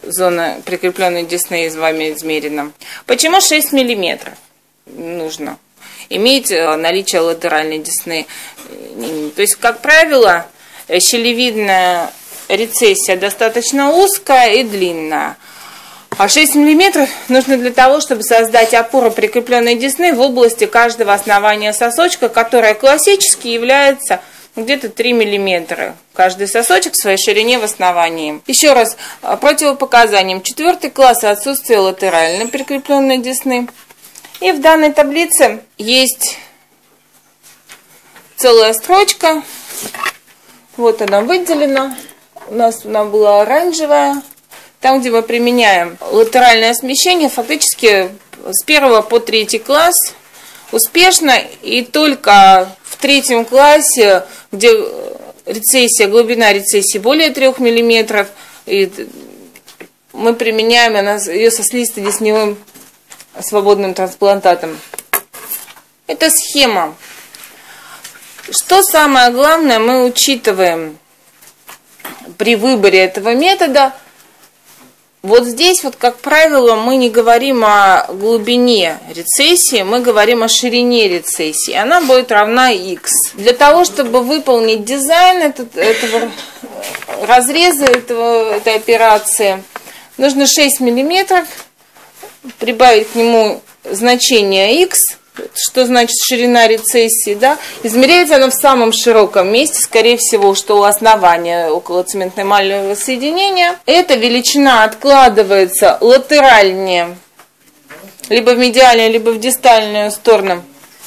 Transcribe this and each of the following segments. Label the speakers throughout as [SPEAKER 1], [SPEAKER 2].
[SPEAKER 1] зона прикрепленной десны вами измерена. Почему 6 мм нужно иметь наличие латеральной десны? То есть, как правило, щелевидная рецессия достаточно узкая и длинная. А 6 мм нужно для того, чтобы создать опору прикрепленной десны в области каждого основания сосочка, которая классически является где-то 3 мм. Каждый сосочек в своей ширине в основании. Еще раз, противопоказаниям. 4 класс отсутствие латеральной прикрепленной десны. И в данной таблице есть целая строчка. Вот она выделена. У нас она была оранжевая. Там, где мы применяем латеральное смещение, фактически с 1 по 3 класс успешно. И только в 3 классе, где рецессия, глубина рецессии более 3 мм, и мы применяем ее со слизисто-десневым свободным трансплантатом. Это схема. Что самое главное мы учитываем при выборе этого метода? Вот здесь, вот, как правило, мы не говорим о глубине рецессии, мы говорим о ширине рецессии. Она будет равна x. Для того, чтобы выполнить дизайн этого разреза, этой операции, нужно 6 мм, прибавить к нему значение x, что значит ширина рецессии, да? Измеряется она в самом широком месте, скорее всего, что у основания около цементно-эмального соединения. Эта величина откладывается латеральнее, либо в медиальную, либо в дистальную сторону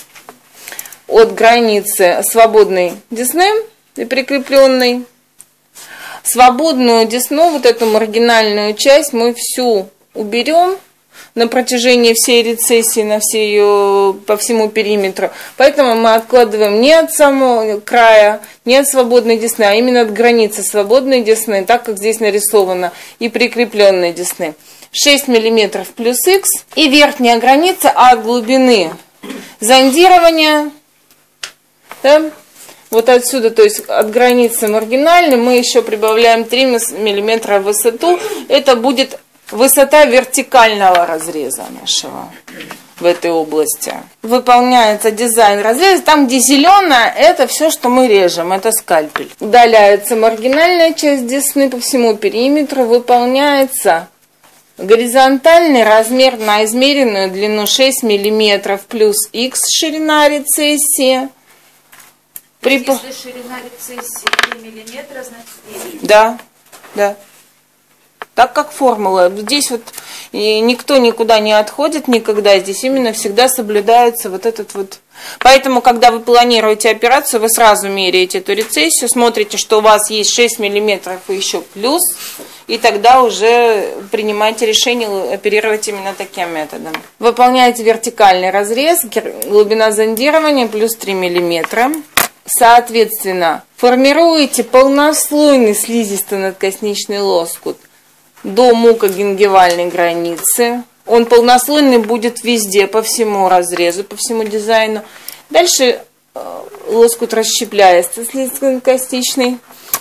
[SPEAKER 1] от границы свободной десны и прикрепленной. Свободную десну, вот эту маргинальную часть, мы всю уберем на протяжении всей рецессии, по всему периметру. Поэтому мы откладываем не от самого края, не от свободной десны, а именно от границы свободной десны, так как здесь нарисовано, и прикрепленной десны. 6 мм плюс x. И верхняя граница от глубины зондирования, да, вот отсюда, то есть от границы маргинальной, мы еще прибавляем 3 мм в высоту. Это будет высота вертикального разреза нашего в этой области. Выполняется дизайн разреза. Там, где зеленое, это все, что мы режем, это скальпель. Удаляется маргинальная часть десны по всему периметру. Выполняется горизонтальный размер на измеренную длину 6 мм плюс x ширина рецессии.
[SPEAKER 2] Если ширина рецессии 3 мм, значит 9.
[SPEAKER 1] Да, да. Так как формула. Здесь вот никто никуда не отходит никогда. Здесь именно всегда соблюдается вот этот вот. Поэтому, когда вы планируете операцию, вы сразу меряете эту рецессию, смотрите, что у вас есть 6 мм и еще плюс, и тогда уже принимаете решение оперировать именно таким методом. Выполняете вертикальный разрез, глубина зондирования плюс 3 мм. Соответственно, формируете полнослойный слизисто-надкосничный лоскут до мукогингивальной границы. Он полнослойный будет везде, по всему разрезу, по всему дизайну. Дальше лоскут расщепляется слизисто-надкосничный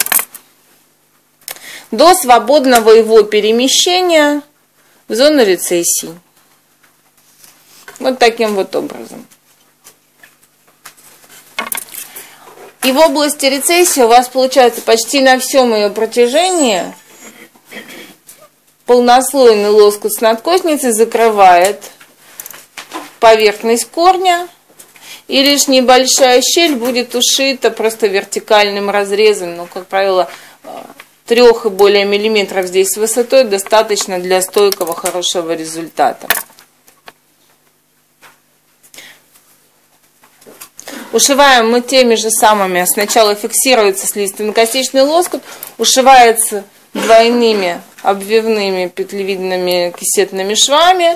[SPEAKER 1] до свободного его перемещения в зону рецессии. Вот таким вот образом. И в области рецессии у вас получается почти на всем ее протяжении полнослойный лоскут с надкосницей закрывает поверхность корня, и лишь небольшая щель будет ушита просто вертикальным разрезом, но, как правило, 3 и более миллиметров здесь с высотой достаточно для стойкого хорошего результата. Ушиваем мы теми же самыми. Сначала фиксируется слизисто-надкосничный лоскут, ушивается двойными обвивными петлевидными кисетными швами.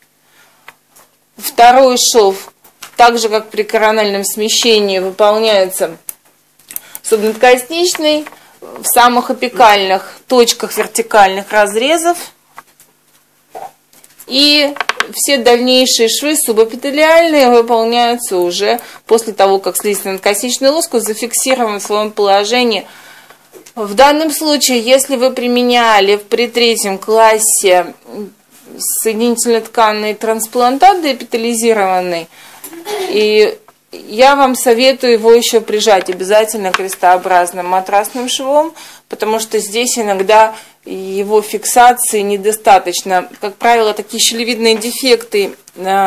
[SPEAKER 1] Второй шов, так же как при корональном смещении, выполняется субнадкосничный в самых апикальных точках вертикальных разрезов. И все дальнейшие швы субэпителиальные выполняются уже после того, как слизисто-надкосничный лоскут зафиксирован в своем положении В данном случае, если вы применяли при 3 классе соединительно-тканный трансплантат деэпитализированный, и я вам советую его еще прижать обязательно крестообразным матрасным швом, потому что здесь иногда его фиксации недостаточно. Как правило, такие щелевидные дефекты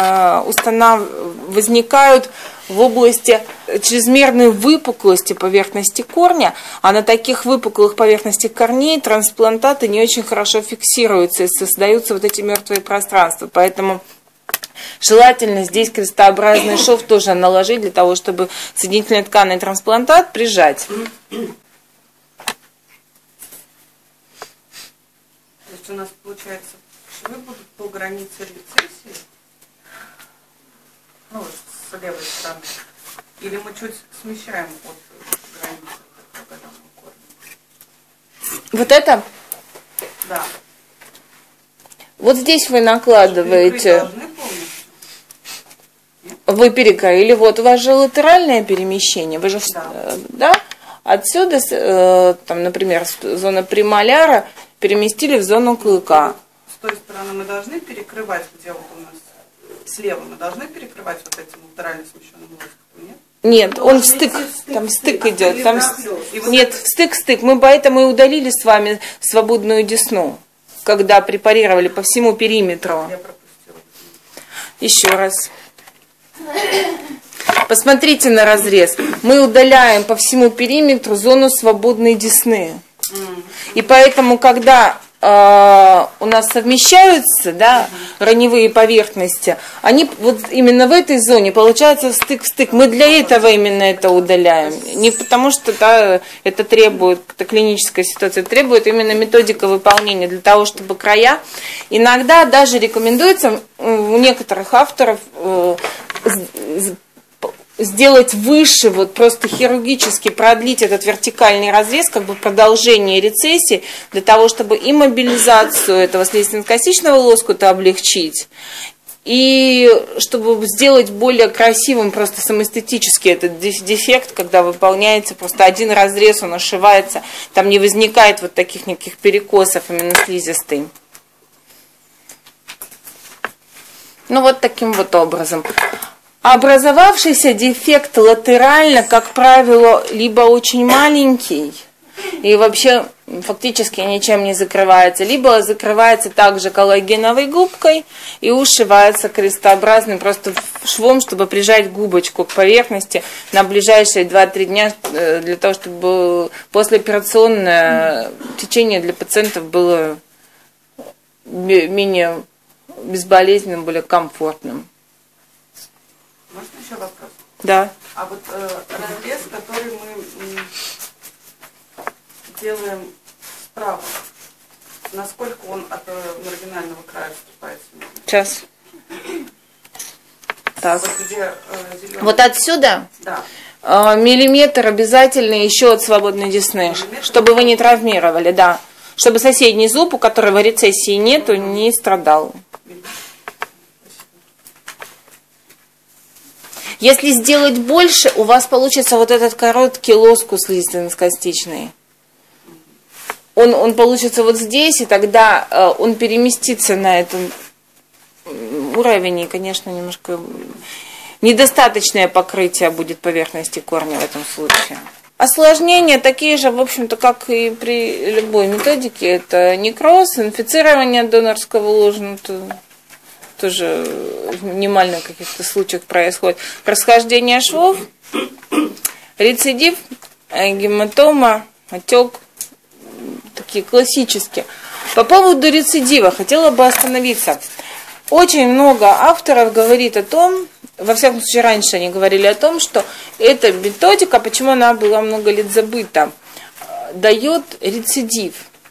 [SPEAKER 1] возникают в области чрезмерной выпуклости поверхности корня, а на таких выпуклых поверхностях корней трансплантаты не очень хорошо фиксируются и создаются вот эти мертвые пространства. Поэтому желательно здесь крестообразный шов тоже наложить для того, чтобы соединительно-тканный трансплантат прижать.
[SPEAKER 3] То есть у нас, получается, швы будут по границе рецессии, ну, с левой стороны, или мы чуть смещаем от границы богоданного корня?
[SPEAKER 1] Вот это?
[SPEAKER 3] Да.
[SPEAKER 1] Вот здесь вы накладываете. Вы перекроили. Вот у вас же латеральное перемещение. Вы же, да? Отсюда, там, например, зона премоляра переместили в зону клыка.
[SPEAKER 3] С той стороны мы должны перекрывать, где вот у нас слева, мы должны перекрывать вот этим латерально смещенным лоскутом, нет?
[SPEAKER 1] Нет, он в стык, там стык идет. Там, нет, стык. Мы поэтому и удалили с вами свободную десну, когда препарировали по всему периметру.
[SPEAKER 3] Я пропустила.
[SPEAKER 1] Еще раз. Посмотрите на разрез. Мы удаляем по всему периметру зону свободной десны. И поэтому, когда у нас совмещаются, да, раневые поверхности, они вот именно в этой зоне получается стык в стык. Мы для этого именно это удаляем. Не потому что это требует, это клиническая ситуация, требует именно методика выполнения для того, чтобы края. Иногда даже рекомендуется у некоторых авторов сделать выше, вот просто хирургически продлить этот вертикальный разрез, как бы продолжение рецессии, для того, чтобы и мобилизацию этого слизистно-костичного лоскута облегчить, и чтобы сделать более красивым просто самоэстетически этот дефект, когда выполняется просто один разрез, он ошивается, там не возникает вот таких никаких перекосов именно слизистой. Ну вот таким вот образом. Образовавшийся дефект латерально, как правило, либо очень маленький и вообще фактически ничем не закрывается, либо закрывается также коллагеновой губкой и ушивается крестообразным просто швом, чтобы прижать губочку к поверхности на ближайшие 2-3 дня, для того, чтобы послеоперационное течение для пациентов было менее безболезненным, более комфортным.
[SPEAKER 3] Можно еще вопрос?
[SPEAKER 1] Да.
[SPEAKER 3] А вот разрез, который мы делаем справа, насколько он от маргинального края отступает?
[SPEAKER 1] Сейчас. Так.
[SPEAKER 3] Вот, где,
[SPEAKER 1] вот отсюда?
[SPEAKER 3] Да.
[SPEAKER 1] Миллиметр обязательно еще от свободной десны, чтобы вы не травмировали, да. Чтобы соседний зуб, у которого рецессии нету, не страдал. Если сделать больше, у вас получится вот этот короткий лоскут слизистно-костичный. Он получится вот здесь, и тогда он переместится на этот уровень, и, конечно, немножко недостаточное покрытие будет поверхности корня в этом случае. Осложнения такие же, в общем-то, как и при любой методике. Это некроз, инфицирование донорского ложа, тоже в минимальных каких-то случаях происходит. Расхождение швов, рецидив, гематома, отек, такие классические. По поводу рецидива хотела бы остановиться. Очень много авторов говорит о том, во всяком случае раньше они говорили о том, что эта методика, почему она была много лет забыта, дает рецидив.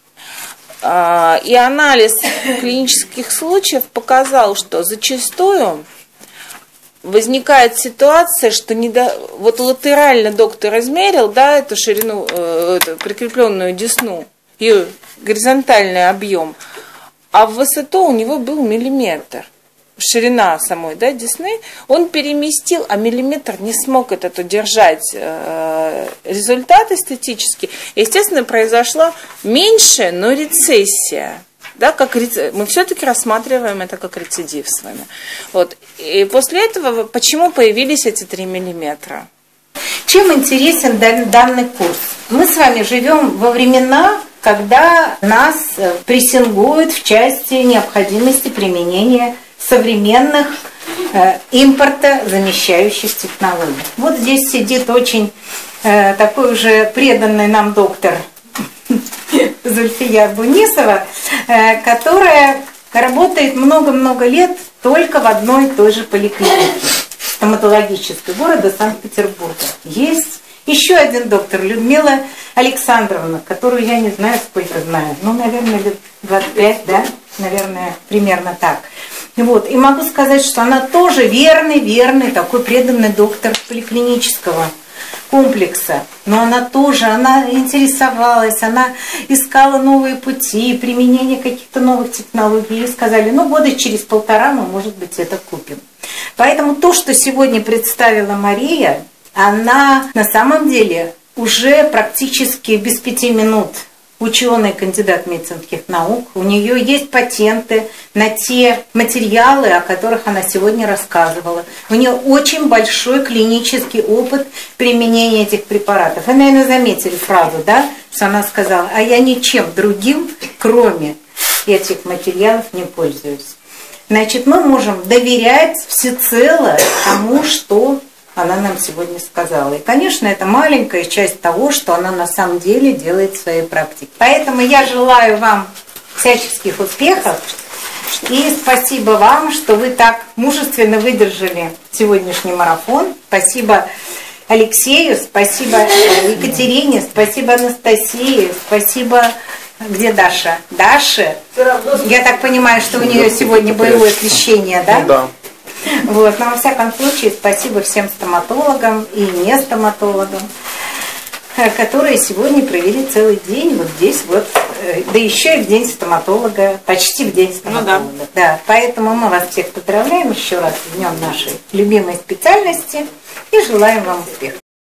[SPEAKER 1] И анализ клинических случаев показал, что зачастую возникает ситуация, что вот латерально доктор измерил, да, эту ширину, эту прикрепленную десну, ее горизонтальный объем, а в высоту у него был миллиметр. ширина самой, да, десны, он переместил, а миллиметр не смог этот удержать результат эстетический. Естественно, произошла меньшая, но рецессия. Да, мы все-таки рассматриваем это как рецидив с вами. Вот. И после этого почему появились эти 3 миллиметра?
[SPEAKER 4] Чем интересен данный курс? Мы с вами живем во времена, когда нас прессингуют в части необходимости применения современных импортозамещающих технологий. Вот здесь сидит очень такой уже преданный нам доктор Зульфия Бунисова, которая работает много-много лет только в одной и той же поликлинике стоматологической города Санкт-Петербурга. Есть еще один доктор, Людмила Александровна, которую я не знаю, сколько знаю, ну, наверное, лет 25, да, наверное, примерно так. Вот. И могу сказать, что она тоже верный такой преданный доктор поликлинического комплекса. Но она интересовалась, она искала новые пути, применение каких-то новых технологий. И сказали, ну, года через 1,5 мы, может быть, это купим. Поэтому то, что сегодня представила Мария, она на самом деле уже практически без 5 минут ученый, кандидат медицинских наук. У нее есть патенты на те материалы, о которых она сегодня рассказывала. У нее очень большой клинический опыт применения этих препаратов. Вы, наверное, заметили фразу, да, что она сказала, а я ничем другим, кроме этих материалов, не пользуюсь. Значит, мы можем доверять всецело тому, что она нам сегодня сказала. И, конечно, это маленькая часть того, что она на самом деле делает в своей практике. Поэтому я желаю вам всяческих успехов. И спасибо вам, что вы так мужественно выдержали сегодняшний марафон. Спасибо Алексею, спасибо Екатерине, спасибо Анастасии, спасибо... Где Даша? Даша? Я так понимаю, что у нее сегодня боевое крещение, да?
[SPEAKER 5] Да.
[SPEAKER 4] Вот, но во всяком случае, спасибо всем стоматологам и не стоматологам, которые сегодня провели целый день вот здесь вот, да еще и в день стоматолога, почти в день стоматолога. Ну, да. Да, поэтому мы вас всех поздравляем еще раз с днем нашей любимой специальности и желаем вам успехов.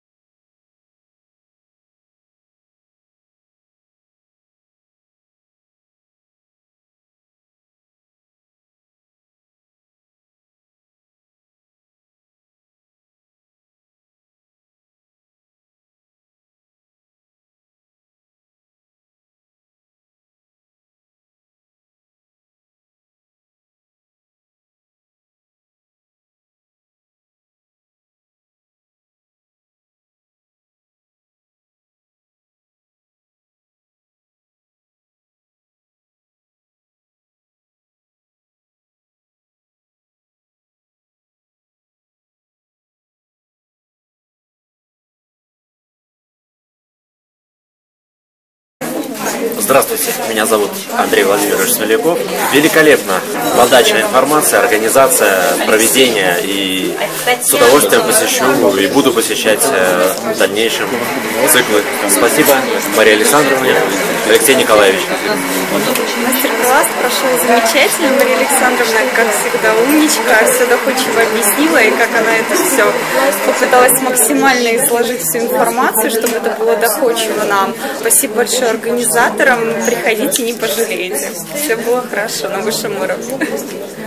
[SPEAKER 5] Здравствуйте, меня зовут Андрей Владимирович Смоляков. Великолепно подача информации, организация, проведение, и с удовольствием посещу и буду посещать в дальнейшем циклы. Спасибо Марии Александровне, Алексею Николаевичу.
[SPEAKER 6] Мастер-класс прошел замечательно. Мария Александровна, как всегда, умничка, все доходчиво объяснила, и как она это все попыталась максимально изложить всю информацию, чтобы это было доходчиво нам. Спасибо большое организаторам. Приходите, не пожалеете. Все было хорошо на высшем уровне.